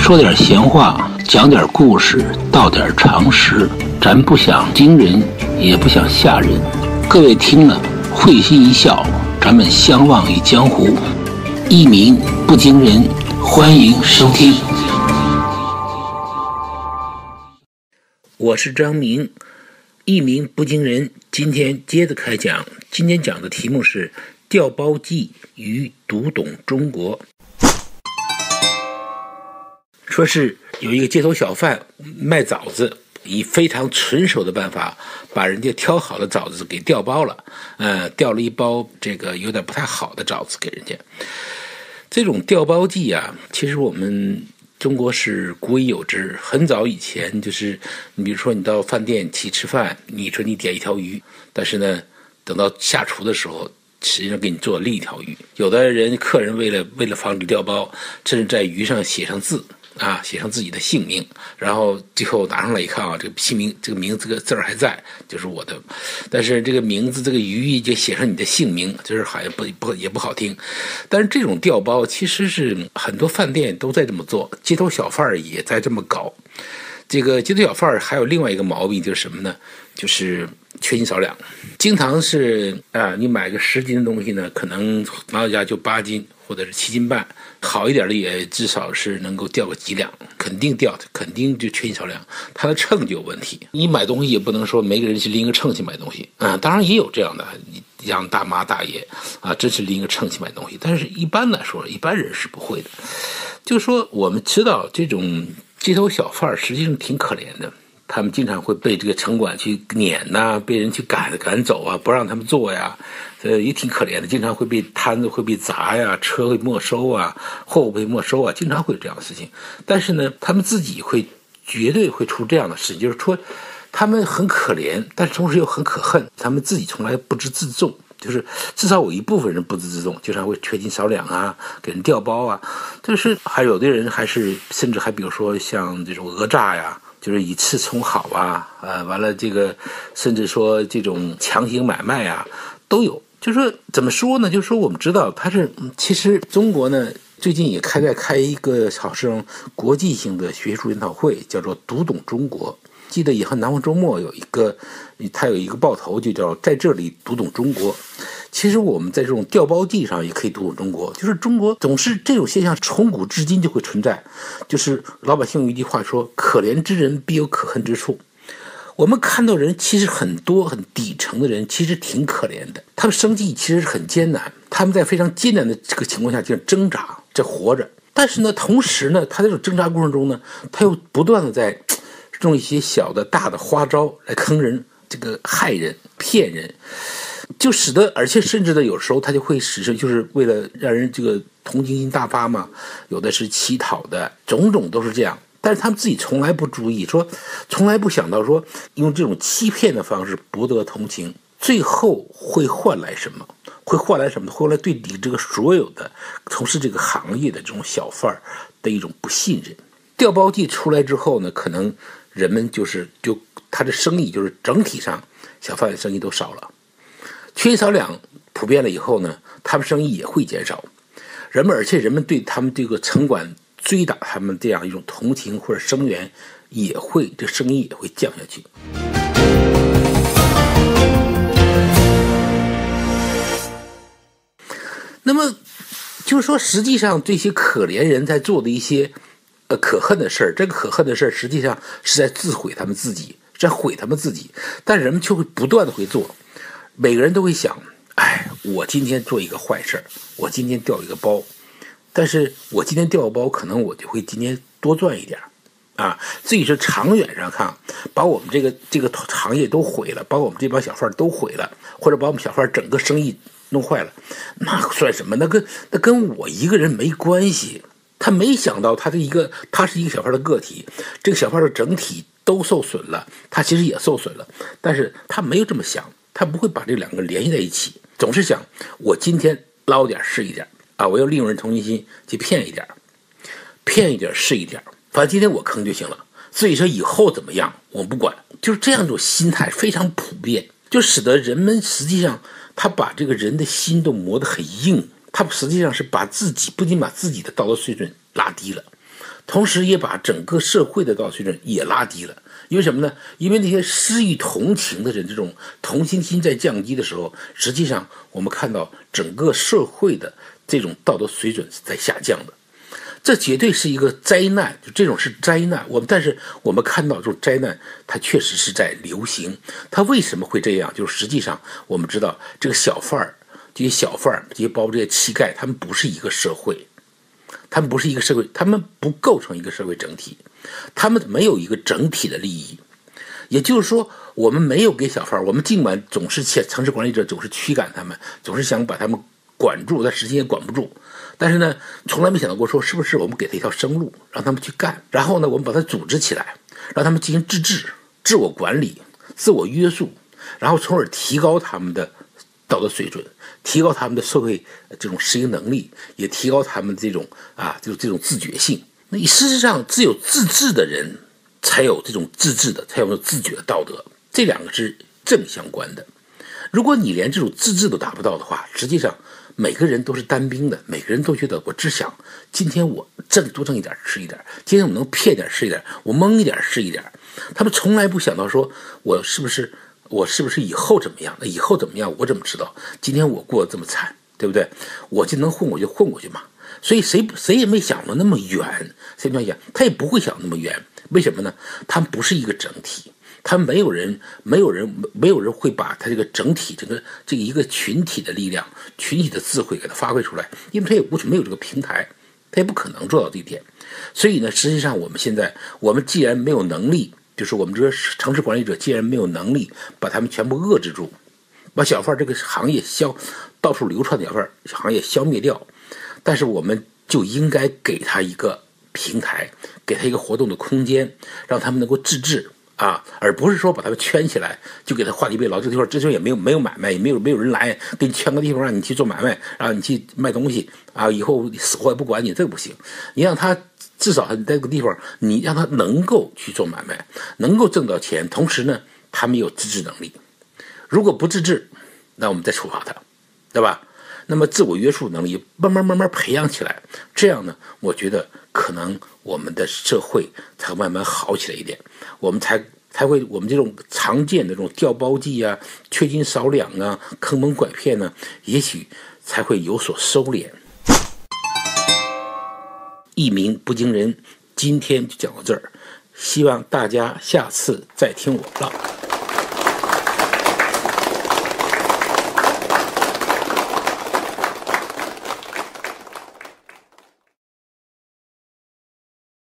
说点闲话，讲点故事，道点常识，咱不想惊人，也不想吓人，各位听了会心一笑，咱们相忘于江湖。一鸣不惊人，欢迎收听。我是张明，一鸣不惊人，今天接着开讲。今天讲的题目是调包计与读懂中国。说是有一个街头小贩卖枣子，以非常纯熟的办法把人家挑好的枣子给调包了，调了一包这个有点不太好的枣子给人家。这种调包计啊，其实我们中国是古已有之。很早以前，就是你比如说你到饭店去吃饭，你说你点一条鱼，但是呢，等到下厨的时候，实际上给你做另一条鱼。有的人客人为了防止调包，甚至在鱼上写上字。写上自己的姓名，然后最后拿上来一看啊，这个姓名这个名字这个字儿还在，就是我的。但是这个名字这个语义就写上你的姓名，就是好像也不好听。但是这种调包其实是很多饭店都在这么做，街头小贩也在这么搞。这个街头小贩还有另外一个毛病就是什么呢？就是缺斤少两，经常是你买个10斤的东西呢，可能拿到家就8斤或者是7斤半，好一点的也至少是能够调个几两，肯定就缺斤少两，它的秤就有问题。你买东西也不能说每个人去拎个秤去买东西，当然也有这样的，让大妈大爷真是拎个秤去买东西，但是一般来说，一般人是不会的。就是说我们知道这种街头小贩实际上挺可怜的。他们经常会被这个城管去撵被人去赶走啊，不让他们做呀，也挺可怜的。经常会被摊子会被砸呀，车会没收啊，货物被没收啊，经常会有这样的事情。但是呢，他们自己绝对会出这样的事情，就是说他们很可怜，但是同时又很可恨，他们自己从来不知自重。就是至少有一部分人不知自重，经常会缺斤少两啊，给人调包啊。就是还有的人甚至还比如说像这种讹诈呀，就是以次充好完了这个甚至说这种强行买卖啊都有。就是说怎么说呢？就是说我们知道其实中国呢最近也开一个好像国际性的学术研讨会，叫做读懂中国。记得以后南方周末他有一个报头就叫在这里读懂中国。其实我们在这种调包计上也可以读懂中国，就是中国总是这种现象从古至今就会存在。就是老百姓有一句话说，可怜之人必有可恨之处。我们看到人其实很多很底层的人其实挺可怜的，他们生计其实很艰难，他们在非常艰难的这个情况下就挣扎在活着。但是呢，同时呢，他这种挣扎过程中呢，他又不断的在用一些小的大的花招来坑人，这个害人骗人，就使得而且甚至的有时候他就会就是为了让人这个同情心大发嘛，有的是乞讨的，种种都是这样。但是他们自己从来不注意，从来不想到说用这种欺骗的方式博得同情，最后会换来什么？会换来对你这个所有的从事这个行业的这种小贩的一种不信任。调包计出来之后呢，可能人们他的生意就是整体上小贩的生意都少了，缺斤少两普遍了以后呢，他们生意也会减少。而且人们对他们这个城管追打他们这样一种同情或者声援，这生意也会降下去。那么就是说，实际上这些可怜人在做的一些可恨的事儿，这个可恨的事儿实际上是在自毁他们自己，在毁他们自己。但人们就会不断的会做，每个人都会想，我今天做一个坏事，我今天调一个包，但是我今天调个包，可能我就会今天多赚一点至于是长远上看，把我们这个行业都毁了，把我们这帮小贩都毁了，或者把我们小贩整个生意弄坏了，那算什么？那跟我一个人没关系。他没想到他是一个小贩的个体，这个小贩的整体都受损了，他其实也受损了，但是他没有这么想，他不会把这两个联系在一起，总是想我今天捞点是一点我要利用人同情心去骗一点是一点，反正今天我坑就行了，所以说以后怎么样我不管。就是这样一种心态非常普遍，就使得人们实际上他把这个人的心都磨得很硬，他实际上是不仅把自己的道德水准拉低了， 同时也把整个社会的道德水准也拉低了。因为什么呢？因为那些失于同情的人，这种同情心在降低的时候，实际上我们看到整个社会的这种道德水准是在下降的。这绝对是一个灾难，就这种是灾难。但是我们看到这种灾难，它确实是在流行。它为什么会这样？就是实际上我们知道，这个小贩儿、这些小贩儿、这些包括这些乞丐，他们不是一个社会，他们不是一个社会，他们不构成一个社会整体，他们没有一个整体的利益。也就是说，我们没有给小贩儿，我们尽管总是城市管理者总是驱赶他们，总是想把他们管住，但实际也管不住。但是呢，从来没想到过说是不是我们给他一条生路，让他们去干，然后呢，我们把它组织起来，让他们进行自治、自我管理、自我约束，然后从而提高他们的道德水准，提高他们的社会这种适应能力，也提高他们这种这种自觉性。那事实上，只有自治的人才有这种自治的，才有自觉的道德，这两个是正相关的。如果你连这种自治都达不到的话，实际上每个人都是单兵的，每个人都觉得我只想今天我多挣一点吃一点，今天我能骗点吃一点，我蒙一点是一点。他们从来不想到说我是不是以后怎么样，以后怎么样我怎么知道？今天我过得这么惨，对不对？我就能混过去混过去嘛。所以谁也没想到那么远，他也不会想那么远。为什么呢？他们不是一个整体。他没有人会把他这个整体这个一个群体的力量、群体的智慧给他发挥出来，因为他也没有这个平台，他也不可能做到这一点。所以呢，实际上我们既然没有能力，就是我们这个城市管理者既然没有能力把他们全部遏制住，把小贩这个行业到处流窜的小贩行业消灭掉，但是我们就应该给他一个平台，给他一个活动的空间，让他们能够自治。而不是说把他们圈起来，就给他画地为牢。这地方也没有买卖，也没有人来给你圈个地方让你去做买卖，让你去卖东西以后你死活也不管你，这个不行。你让他至少在这个地方，你让他能够去做买卖，能够挣到钱，同时呢，他们有自治能力。如果不自治，那我们再处罚他，对吧？那么自我约束能力慢慢培养起来，这样呢，我觉得可能我们的社会才会慢慢好起来一点，我们才会我们这种常见的这种调包计缺斤少两坑蒙拐骗呢，也许才会有所收敛。一鸣不惊人，今天就讲到这儿，希望大家下次再听我唠。